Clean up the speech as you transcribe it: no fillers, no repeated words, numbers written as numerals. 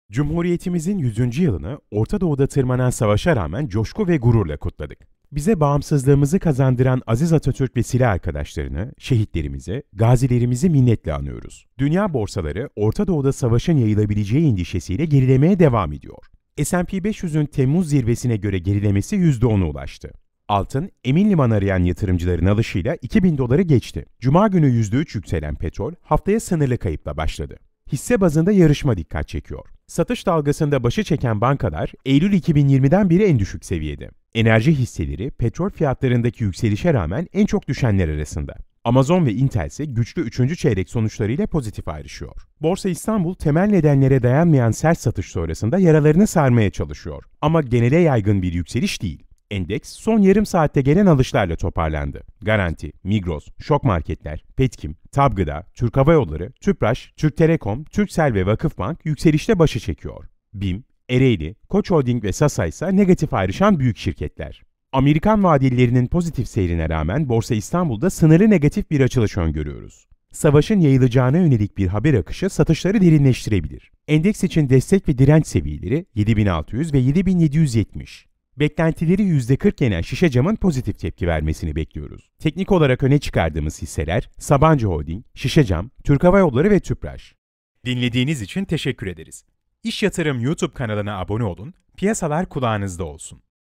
Cumhuriyetimizin 100. yılını Orta Doğu'da tırmanan savaşa rağmen coşku ve gururla kutladık. Bize bağımsızlığımızı kazandıran Aziz Atatürk ve silah arkadaşlarını, şehitlerimizi, gazilerimizi minnetle anıyoruz. Dünya borsaları Orta Doğu'da savaşın yayılabileceği endişesiyle gerilemeye devam ediyor. S&P 500'ün Temmuz zirvesine göre gerilemesi %10'a ulaştı. Altın, emin liman arayan yatırımcıların alışıyla 2000 doları geçti. Cuma günü %3 yükselen petrol, haftaya sınırlı kayıpla başladı. Hisse bazında yarışma dikkat çekiyor. Satış dalgasında başı çeken bankalar, Eylül 2020'den beri en düşük seviyede. Enerji hisseleri, petrol fiyatlarındaki yükselişe rağmen en çok düşenler arasında. Amazon ve Intel ise güçlü 3. çeyrek sonuçlarıyla pozitif ayrışıyor. Borsa İstanbul, temel nedenlere dayanmayan sert satış sonrasında yaralarını sarmaya çalışıyor. Ama genele yaygın bir yükseliş değil. Endeks son yarım saatte gelen alışlarla toparlandı. Garanti, Migros, Şok Marketler, Petkim, TAB Gıda, Türk Hava Yolları, Tüpraş, Türk Telekom, Turkcell ve Vakıfbank yükselişte başı çekiyor. BİM, Ereğli, Koç Holding ve Sasa ise negatif ayrışan büyük şirketler. Amerikan vadelilerinin pozitif seyrine rağmen Borsa İstanbul'da sınırlı negatif bir açılış öngörüyoruz. Savaşın yayılacağına yönelik bir haber akışı satışları derinleştirebilir. Endeks için destek ve direnç seviyeleri 7600 ve 7770. Beklentileri %40 yenen Şişecam'ın pozitif tepki vermesini bekliyoruz. Teknik olarak öne çıkardığımız hisseler Sabancı Holding, Şişecam, Türk Hava Yolları ve Tüpraş. Dinlediğiniz için teşekkür ederiz. İş Yatırım YouTube kanalına abone olun, piyasalar kulağınızda olsun.